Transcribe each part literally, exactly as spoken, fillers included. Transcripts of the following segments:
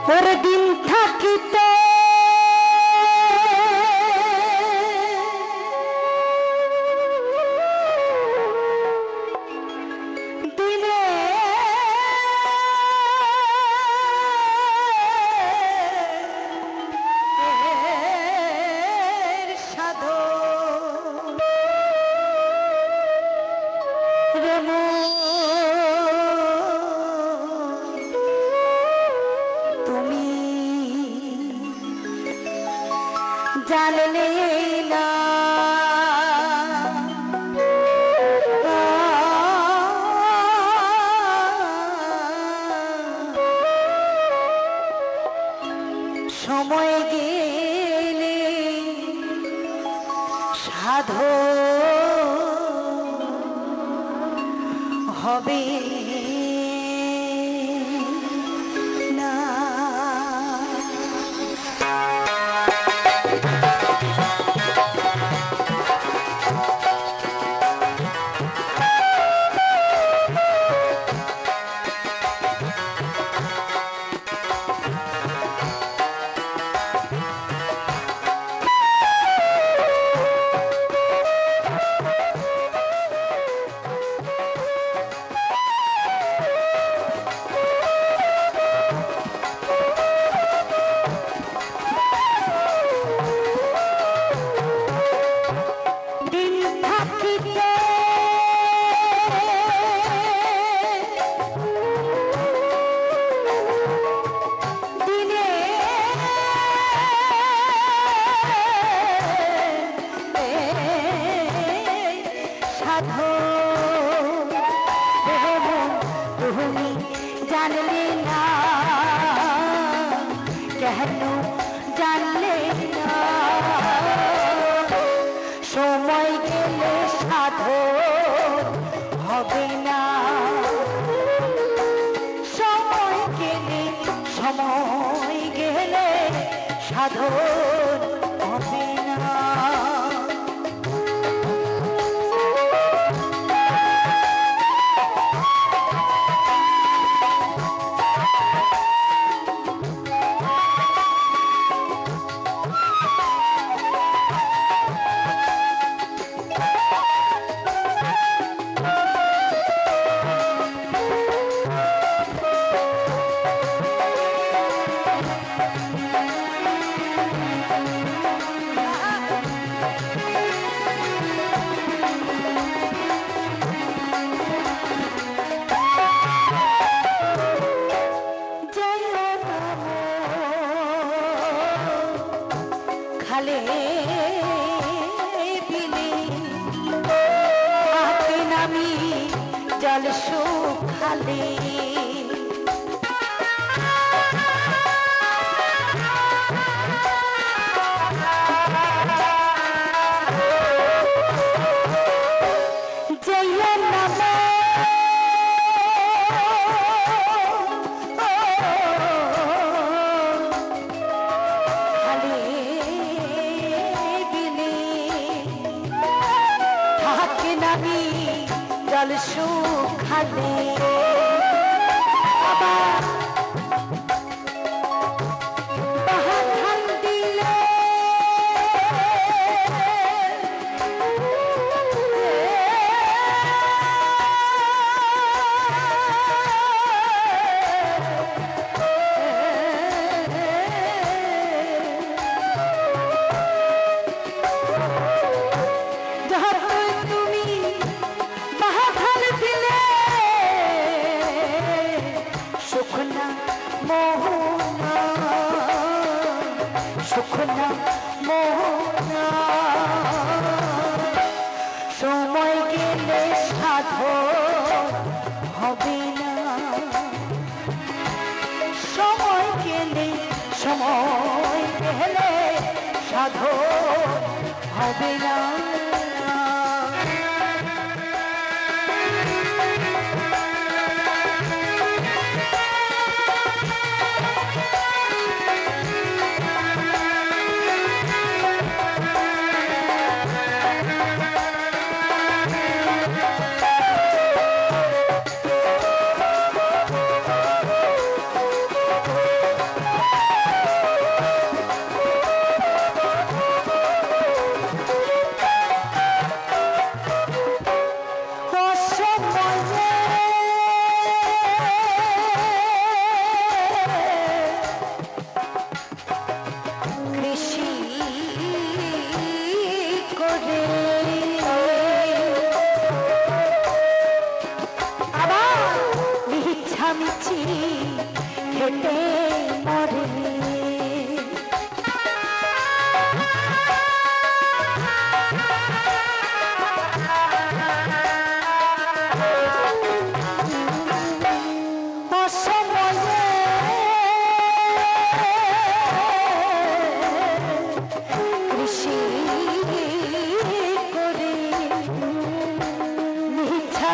ওর দিন থাকিতে দিনে সাধো রেমো জানলে না সময় গেলে সাধো হবে না। জানলে না কেন জানলে না সময় গেলে সাধো হবে না সময় গেলে সময় গেলে সাধো হবে না। খালে বিলে হাতে নামি জল শুখালে জল শুখালে বাহাধান দিলে সুখ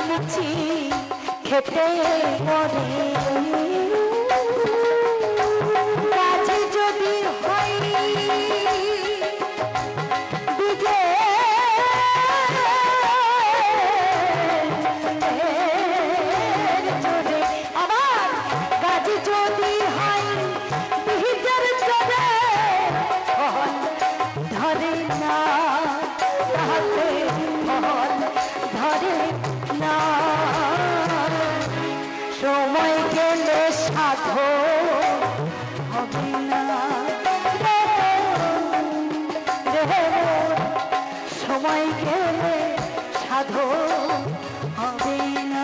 লুচি খেতে মরে কাজে যদি হয় বিজে জোরে আমার কাজে যদি হয় বিজের জোরে ধরে না তাহলে ধরে না সময় গেলে সাধো হবে না সময় গেলে সাধো হবে না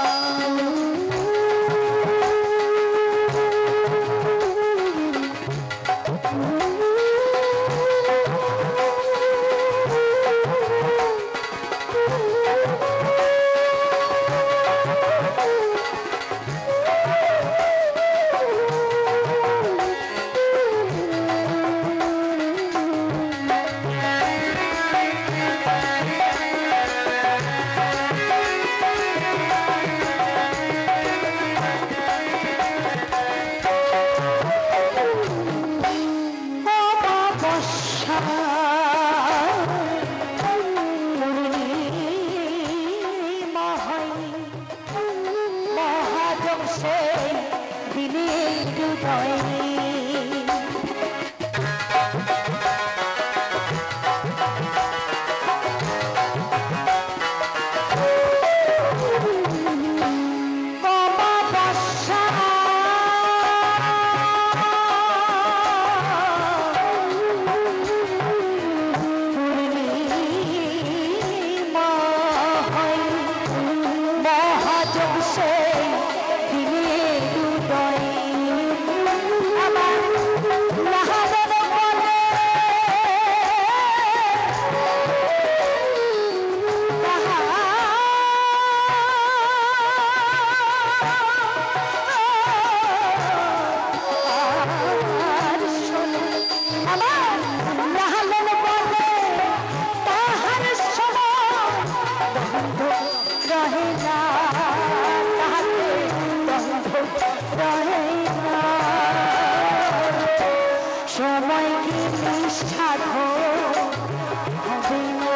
সময় গেলে সাধো হবে না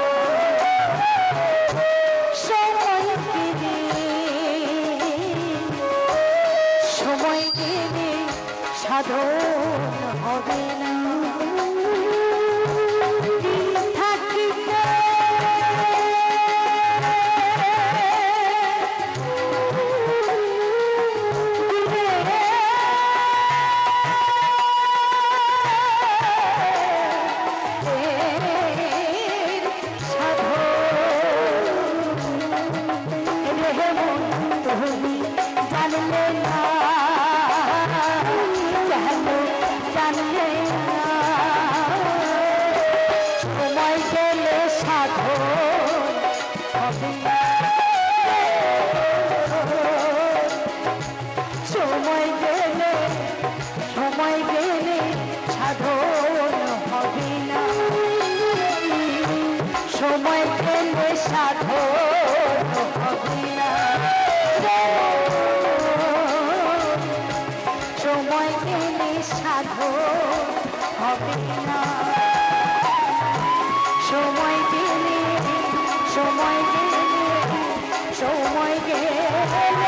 সময় গেলে সময় গেলে সাধন হবে না থাকিতে সময় গেলে সময় গেলে সাধন হবে না সময় গেলে সাধন হবে না সময় গেলে সাধন হবে না সময় গেলে সময় গেলে সময় গেলে